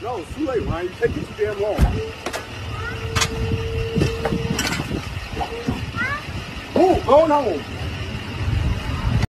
No, it's too late, Ryan. You're taking too damn long. Move, going home.